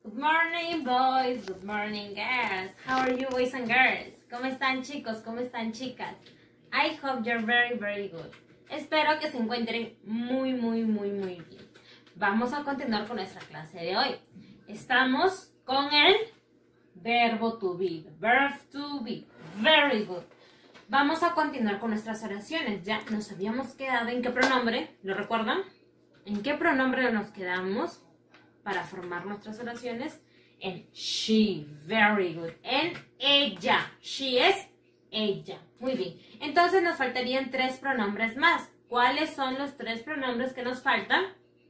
Good morning, boys. Good morning, girls. How are you, boys and girls? ¿Cómo están, chicos? ¿Cómo están, chicas? I hope you're very, very good. Espero que se encuentren muy bien. Vamos a continuar con nuestra clase de hoy. Estamos con el verbo to be. Verb to be. Very good. Vamos a continuar con nuestras oraciones. Ya nos habíamos quedado en qué pronombre, ¿lo recuerdan? ¿En qué pronombre nos quedamos para formar nuestras oraciones? En she. Very good. En ella. She es ella. Muy bien. Entonces nos faltarían 3 pronombres más. ¿Cuáles son los 3 pronombres que nos faltan?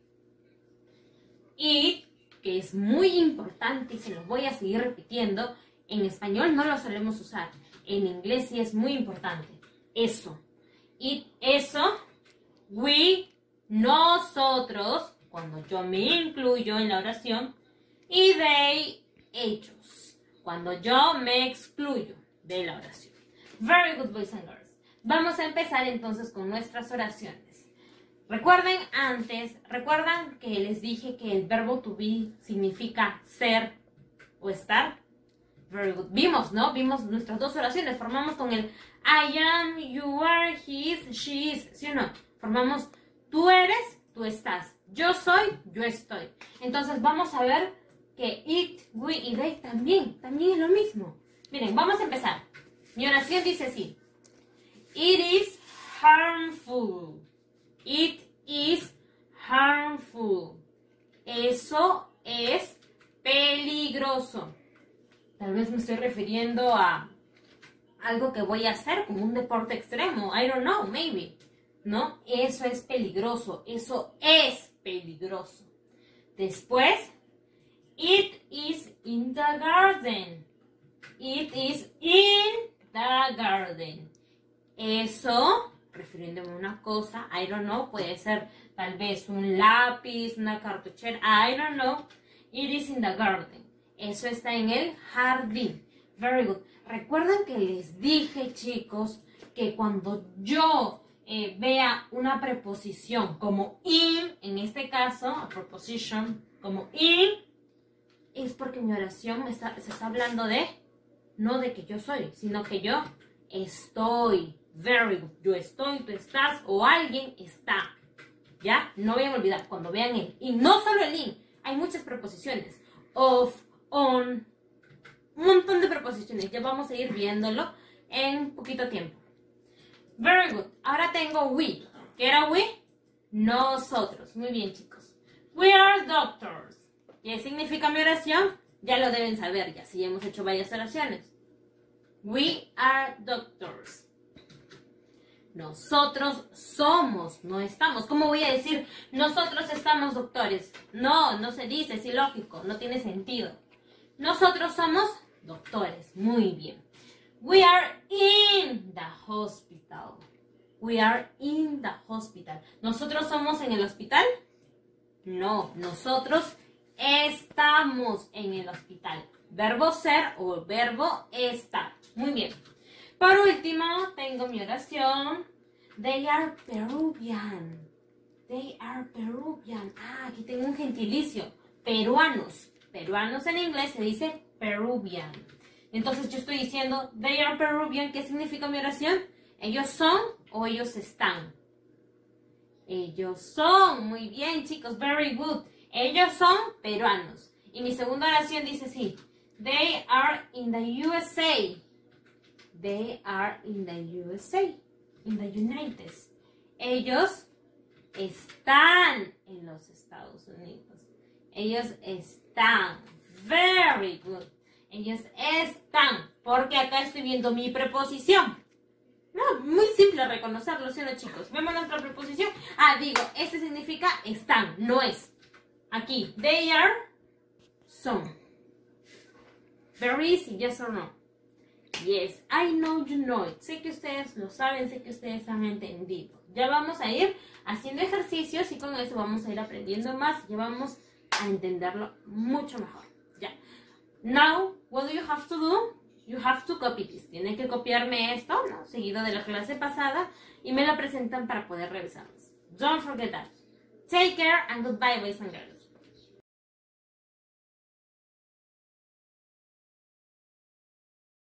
Y que es muy importante y se los voy a seguir repitiendo. En español no lo solemos usar. En inglés sí es muy importante. Eso. Y eso, we, nosotros, cuando yo me incluyo en la oración. Y they, ellos, cuando yo me excluyo de la oración. Very good, boys and girls. Vamos a empezar entonces con nuestras oraciones. ¿Recuerdan que les dije que el verbo to be significa ser o estar? Very good. Vimos, ¿no? Vimos nuestras 2 oraciones. Formamos con el I am, you are, he is, she is. ¿Sí o no? Formamos tú eres, tú estás. Yo soy, yo estoy. Entonces vamos a ver que it, we y they también es lo mismo. Miren, vamos a empezar. Mi oración dice así. It is harmful. It is harmful. Eso es peligroso. Tal vez me estoy refiriendo a algo que voy a hacer, como un deporte extremo. I don't know, maybe. ¿No? Eso es peligroso. Eso es peligroso. Después, it is in the garden. It is in the garden. Eso, refiriéndome a una cosa, I don't know, puede ser tal vez un lápiz, una cartuchera, I don't know. It is in the garden. Eso está en el jardín. Very good. Recuerden que les dije, chicos, que cuando yo vea una preposición como in, en este caso, a preposition, como in, es porque mi oración se está hablando de, no de que yo soy, sino que yo estoy. Very good. Yo estoy, tú estás o alguien está. ¿Ya? No vayan a olvidar cuando vean el in. No solo el in. Hay muchas preposiciones. Of, on, un montón de preposiciones. Ya vamos a ir viéndolo en poquito tiempo. Very good. Ahora tengo we. ¿Qué era we? Nosotros. Muy bien, chicos. We are doctors. ¿Qué significa mi oración? Ya lo deben saber, ya si hemos hecho varias oraciones. We are doctors. Nosotros somos, no estamos. ¿Cómo voy a decir nosotros estamos doctores? No, no se dice, es ilógico, no tiene sentido. Nosotros somos doctores. Muy bien. We are in the hospital. We are in the hospital. ¿Nosotros somos en el hospital? No, nosotros estamos en el hospital. Verbo ser o verbo estar. Muy bien. Por último, tengo mi oración. They are Peruvian. They are Peruvian. Ah, aquí tengo un gentilicio. Peruanos. Peruanos en inglés se dice Peruvian. Entonces yo estoy diciendo they are Peruvian. ¿Qué significa mi oración? ¿Ellos son o ellos están? Ellos son. Muy bien, chicos. Very good. Ellos son peruanos. Y mi segunda oración dice así. They are in the USA. They are in the USA. In the United. Ellos están en los Estados Unidos. Ellos están. Very good. Ellos están. Porque acá estoy viendo mi preposición. No, muy simple reconocerlo, ¿sí o no, chicos? Vemos nuestra preposición. Ah, digo, este significa están, no es. Aquí, they are, son. Very easy, yes or no? Yes, I know you know it. Sé que ustedes lo saben, sé que ustedes han entendido. Ya vamos a ir haciendo ejercicios y con eso vamos a ir aprendiendo más. Ya vamos a entenderlo mucho mejor. Ya. Now, what do you have to do? You have to copy this. Tienen que copiarme esto, ¿no? Seguido de la clase pasada y me lo presentan para poder revisarlos. Don't forget that. Take care and goodbye, boys and girls.